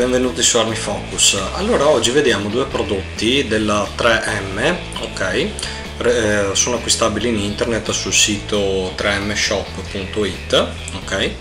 benvenuti su OmniFocus. Allora, oggi vediamo due prodotti della 3M, ok? Sono acquistabili in internet sul sito 3mshop.it, ok?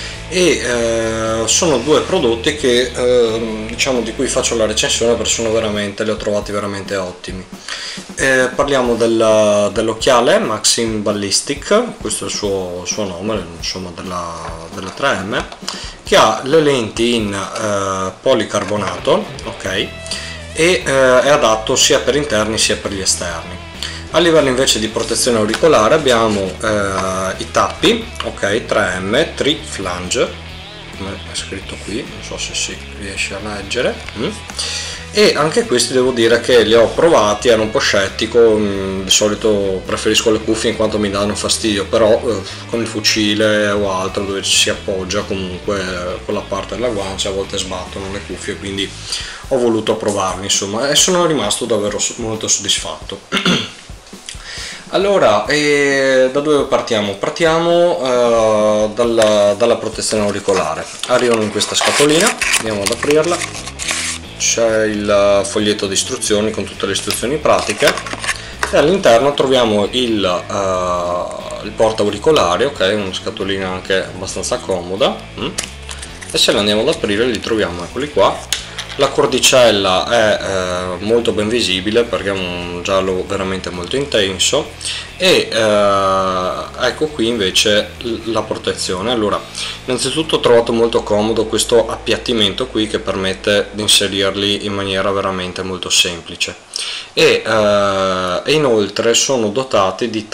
E sono due prodotti che diciamo di cui faccio la recensione perché li ho trovati veramente ottimi. Parliamo dell'occhiale Maxim Ballistic, questo è il suo nome, insomma, della 3M, che ha le lenti in policarbonato, ok, e è adatto sia per interni sia per gli esterni. A livello invece di protezione auricolare abbiamo i tappi, ok, 3M Tri-Flange, come è scritto qui, non so se si riesce a leggere, e anche questi devo dire che li ho provati, ero un po' scettico, di solito preferisco le cuffie in quanto mi danno fastidio, però con il fucile o altro dove ci si appoggia comunque con la parte della guancia a volte sbattono le cuffie, quindi ho voluto provarli, insomma, e sono rimasto davvero molto soddisfatto. Allora, da dove partiamo? Partiamo dalla protezione auricolare. Arrivano in questa scatolina, andiamo ad aprirla, c'è il foglietto di istruzioni con tutte le istruzioni pratiche e all'interno troviamo il porta auricolari, ok, una scatolina anche abbastanza comoda, e se la andiamo ad aprire li troviamo, eccoli qua. La cordicella è molto ben visibile perché è un giallo veramente molto intenso e ecco qui invece la protezione. Allora, innanzitutto ho trovato molto comodo questo appiattimento qui che permette di inserirli in maniera veramente molto semplice e inoltre sono dotati di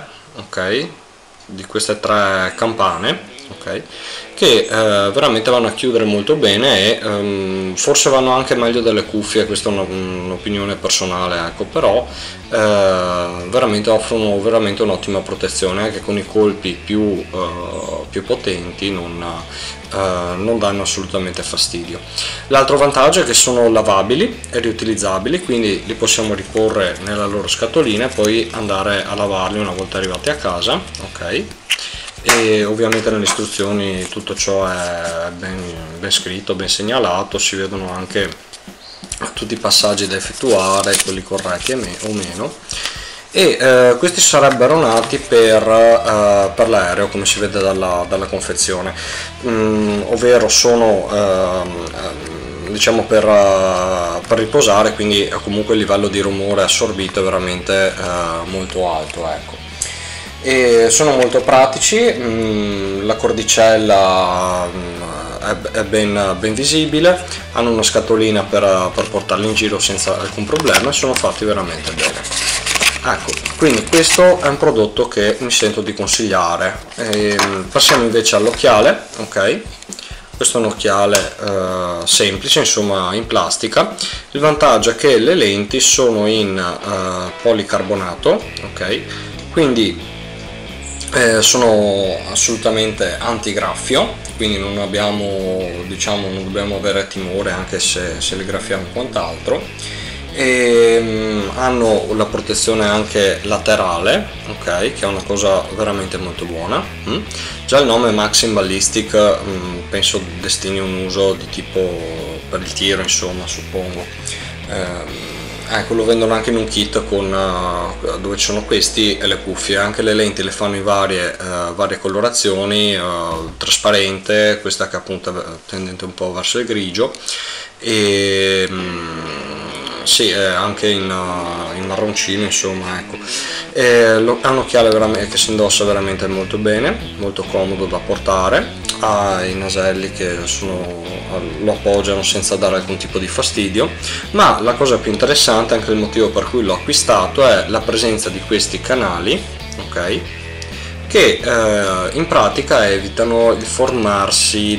queste tre campane, ok, che veramente vanno a chiudere molto bene e forse vanno anche meglio delle cuffie, questa è un'opinione personale, ecco, però veramente offrono veramente un'ottima protezione anche con i colpi più potenti, non danno assolutamente fastidio. L'altro vantaggio è che sono lavabili e riutilizzabili, quindi li possiamo riporre nella loro scatolina e poi andare a lavarli una volta arrivati a casa, ok? E ovviamente nelle istruzioni tutto ciò è ben scritto, ben segnalato, si vedono anche tutti i passaggi da effettuare, quelli corretti o meno, e questi sarebbero nati per l'aereo, come si vede dalla confezione, ovvero sono diciamo per riposare, quindi comunque il livello di rumore assorbito è veramente molto alto, ecco. E sono molto pratici, la cordicella è ben visibile, hanno una scatolina per portarli in giro senza alcun problema e sono fatti veramente bene. Ecco, quindi questo è un prodotto che mi sento di consigliare. Passiamo invece all'occhiale, ok? Questo è un occhiale semplice, insomma, in plastica. Il vantaggio è che le lenti sono in policarbonato, ok? Quindi sono assolutamente antigraffio, quindi non dobbiamo avere timore anche se le graffiamo e quant'altro, e hanno la protezione anche laterale, ok, che è una cosa veramente molto buona. Già il nome Maxim Ballistic penso destini un uso di tipo per il tiro, insomma, suppongo. Ecco, lo vendono anche in un kit dove ci sono questi e le cuffie, anche le lenti le fanno in varie colorazioni, trasparente, questa che appunto è tendente un po' verso il grigio, e sì, anche in marroncino, insomma, ecco. È un occhiale che si indossa veramente molto bene, molto comodo da portare, ha i naselli che lo appoggiano senza dare alcun tipo di fastidio, ma la cosa più interessante, anche il motivo per cui l'ho acquistato, è la presenza di questi canali, ok, che in pratica evitano il formarsi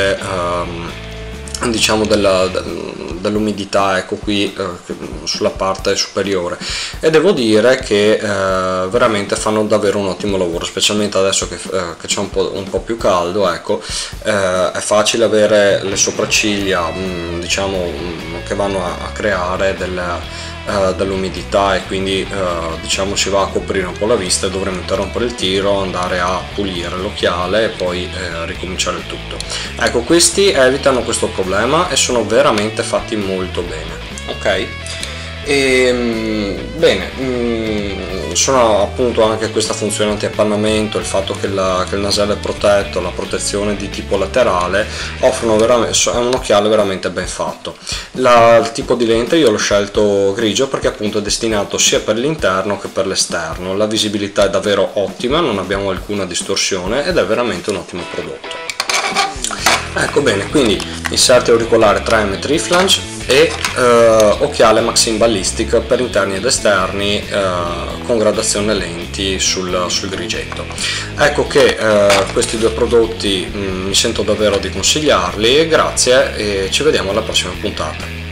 diciamo dell'umidità, ecco, qui sulla parte superiore, e devo dire che veramente fanno davvero un ottimo lavoro, specialmente adesso che c'è un po' più caldo, ecco. È facile avere le sopracciglia diciamo che vanno a creare dall'umidità, e quindi diciamo ci va a coprire un po' la vista, e dovremo interrompere il tiro, andare a pulire l'occhiale e poi ricominciare il tutto. Ecco, questi evitano questo problema e sono veramente fatti molto bene, ok? E bene, sono appunto anche questa funzione anti-appannamento, il fatto che il nasello è protetto, la protezione di tipo laterale, offrono veramente, è un occhiale veramente ben fatto. Il tipo di lente io l'ho scelto grigio perché appunto è destinato sia per l'interno che per l'esterno, la visibilità è davvero ottima, non abbiamo alcuna distorsione ed è veramente un ottimo prodotto. Ecco, bene, quindi inserti auricolare 3M Triflange e occhiale Maxim Ballistic per interni ed esterni con gradazione lenti sul grigetto. Ecco che questi due prodotti mi sento davvero di consigliarli, grazie e ci vediamo alla prossima puntata.